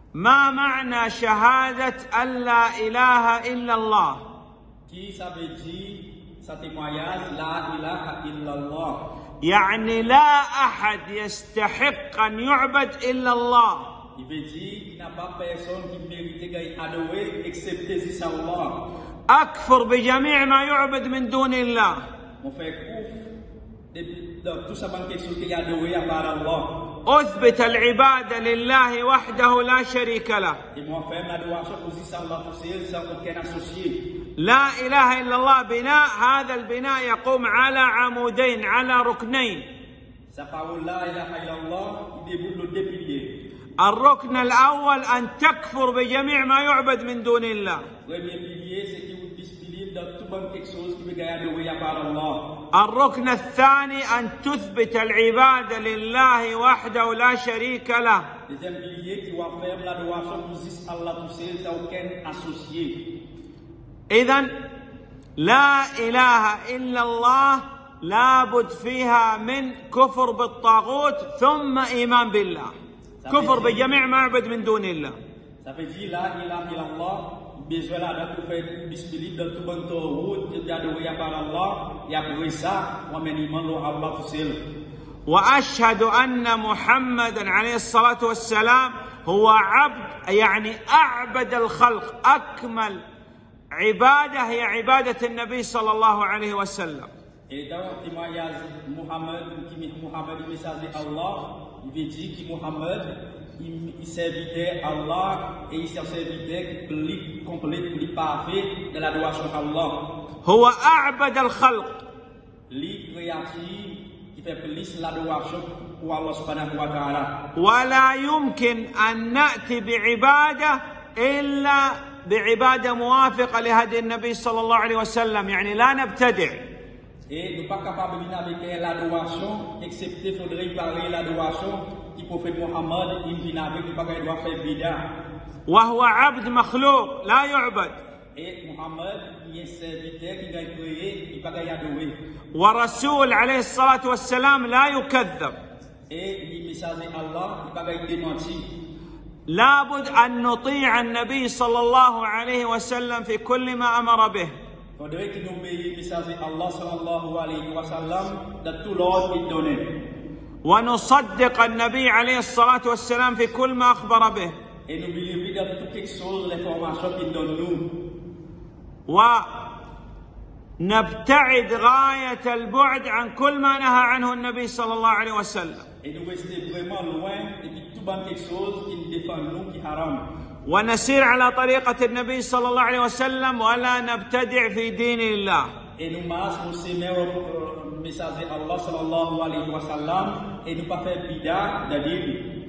ما معنى شهادة أن لا إله إلا الله؟ يعني لا أحد يستحق أن يعبد إلا الله. أكفر بجميع ما يعبد من دون الله. أثبت العبادة لله وحده لا شريك له. لا إله إلا الله بناء، هذا البناء يقوم على عمودين، على ركنين. الركن الأول أن تكفر بجميع ما يعبد من دون الله. الركن الثاني أن تثبت العبادة لله وحده لا شريك له. إذن لا إله إلا الله لابد فيها من كفر بالطاغوت ثم إيمان بالله، كفر بجميع ما يعبد من دون الله. وأشهد أن محمدا عليه الصلاة والسلام هو عبد، يعني أعبد الخلق، أكمل عبادة هي عبادة النبي صلى الله عليه وسلم. Il servitait Allah et il servitait plus complet, plus parfait de l'adoration à Allah. هو أعبد الخلق. Lui créatif qui fait plus l'adoration pour Allah subhanahu wa ta'ala. ولا يمكن أن نأتي بعبادة إلا بعبادة موافقة لهدي النبي صلى الله عليه وسلم، يعني لا نبتدع. Et nous pas capable de venir avec l'adoration, excepté faudrait parler l'adoration du prophète Mohammed, il vient avec nous pas doit faire bid'a. وهو عبد مخلوق لا يعبد. Et Mohammed il est serviteur qui a créé, il pas adorer. ورسول عليه الصلاة والسلام لا يكذب. Et le messager Allah il pas démentir. لابد أن نطيع النبي صلى الله عليه وسلم في كل ما أمر به. Faudrait que nous obéissions le messager Allah sallallahu alayhi wa sallam dans tout l'ordre qu'il donnait. ونصدق النبي عليه الصلاة والسلام في كل ما أخبر به. Et nous believons dans toutes les choses, les formations qu'il donne nous. ونبتعد غاية البعد عن كل ما نهى عنه النبي صلى الله عليه وسلم. Et nous restons vraiment loin de tout bonne quelque chose qui nous défend nous qui haram. ونسير على طريقة النبي صلى الله عليه وسلم ولا نبتدع في دين الله. Et nous marchons aussi le messager Allah sallallahu alayhi wa sallam et nous pas faire bid'a dans